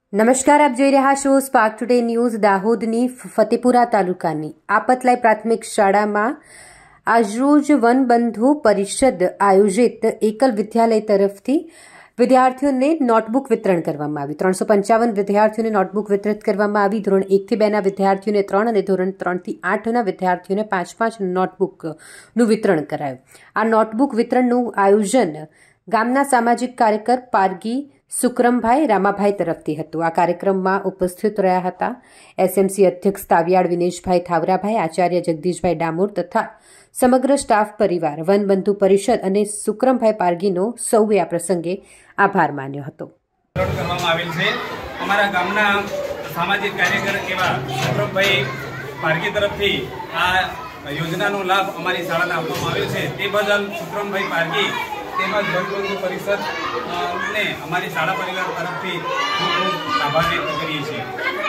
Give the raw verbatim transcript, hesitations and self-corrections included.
નમસ્કાર, આપ જોઈ રહ્યા છો સ્પાર્ક ટુડે ન્યૂઝ. દાહોદની ફતેપુરા તાલુકાની આપતલાઈ પ્રાથમિક શાળામાં આજરોજ વનબંધુ પરિષદ આયોજિત એકલ વિદ્યાલય તરફથી વિદ્યાર્થીઓને નોટબુક વિતરણ કરવામાં આવ્યું. ત્રણસો પંચાવન વિદ્યાર્થીઓને નોટબુક વિતરિત કરવામાં આવી. ધોરણ એકથી બેના વિદ્યાર્થીઓને ત્રણ અને ધોરણ ત્રણથી આઠના વિદ્યાર્થીઓને પાંચ પાંચ નોટબુકનું વિતરણ કરાયું. આ નોટબુક વિતરણનું આયોજન ગામના સામાજિક કાર્યકર પારગી સુકરમભાઈ રામાભાઈ તરફથી હતું. આ કાર્યક્રમમાં ઉપસ્થિત રહ્યા હતા એસએમસી અધ્યક્ષ તાવિયાડ વિનેશભાઈ થાવરાભાઈ, આચાર્ય જગદીશભાઈ ડામોર તથા સમગ્ર સ્ટાફ પરિવાર, વનબંધુ પરિષદ અને સુકરમભાઈ પારગીનો સૌએ આ પ્રસંગે આભાર માન્યો હતો. કરવામાં આવેલ છે અમારા ગામના સામાજિક કાર્યકર એવા સુકરમભાઈ પારગી તરફથી આ યોજનાનો લાભ અમારી શાળાને આપવામાં આવ્યો છે. તે બદલ સુકરમભાઈ પારગી તેમજ વનબંધુ પરિષદ ને અમારી શાળા પરિવાર તરફથી ખૂબ ખૂબ આભાર વ્યક્ત કરીએ છીએ.